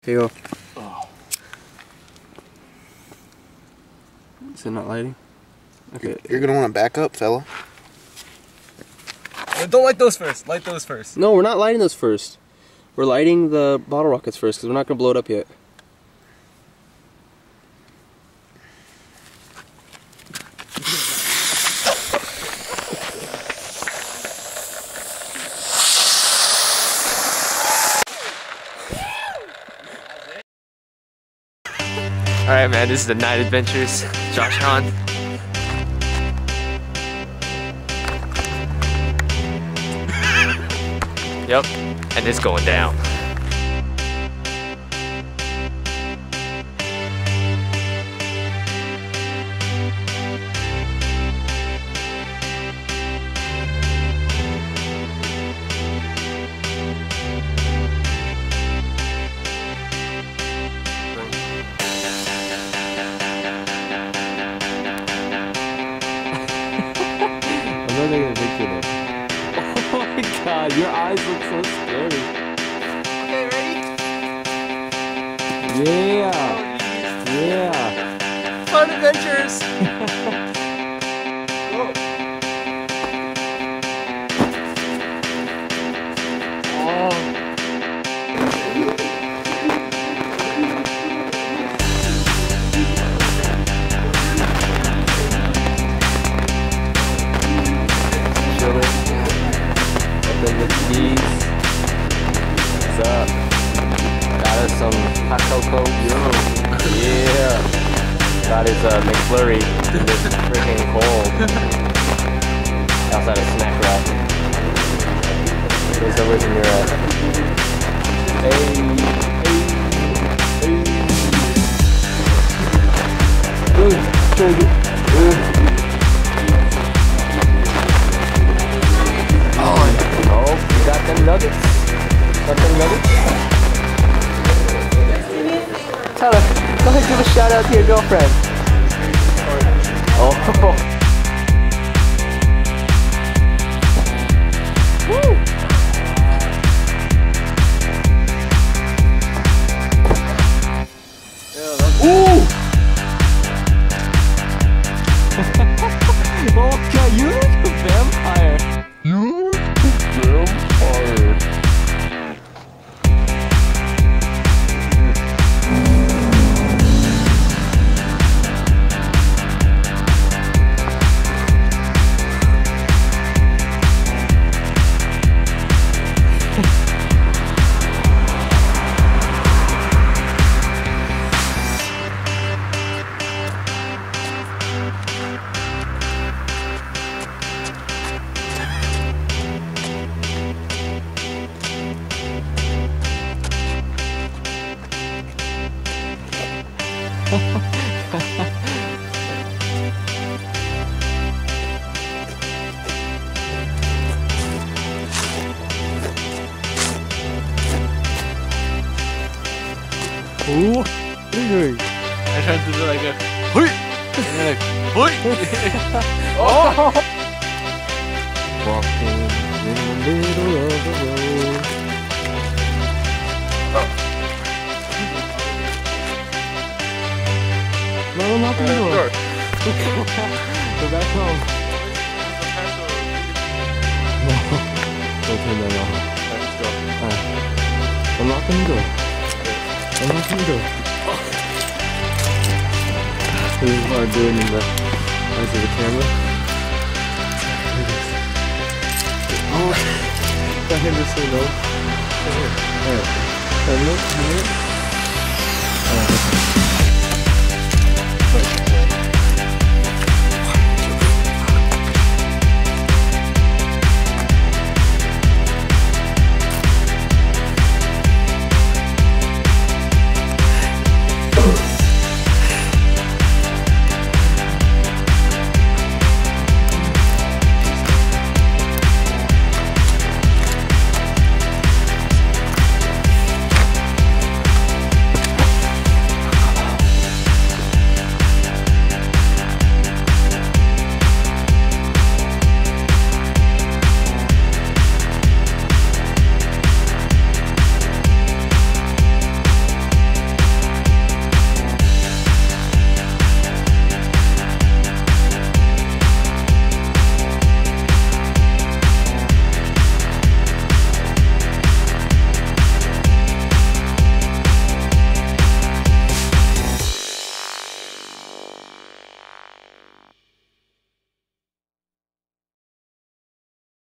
Here you go. Oh. Is it not lighting? Okay. You're gonna want to back up, fella. Don't light those first. Light those first. No, we're not lighting those first. We're lighting the bottle rockets first because we're not gonna blow it up yet. Alright, man, this is the Night Adventures. JangWon. Yep, and it's going down. I'm not taking a picture though. Oh my god, your eyes look so scary. Okay, ready? Yeah. Yeah. Fun adventures! Oh. What's up? Got us some hot cocoa. Yeah. Got his McFlurry in this freaking cold. Outside of snack wrap. Where's in your Hey. Oh, you got them nuggets? Got them nuggets? Tyler, go ahead and give a shout out to your girlfriend. Oh. Woo. Ooh! Oh god, you look like a vampire. You look like a vampire. Ooh. I tried to do like a hoi! Like, hoi! Oh! Walking in the middle of the road. No, I'm not gonna go. Go back home. No, don't turn that off. Let's go. I'm not gonna go. I'm not gonna go. This is hard doing in the eyes of the camera. Oh, that him is so low. Alright, look.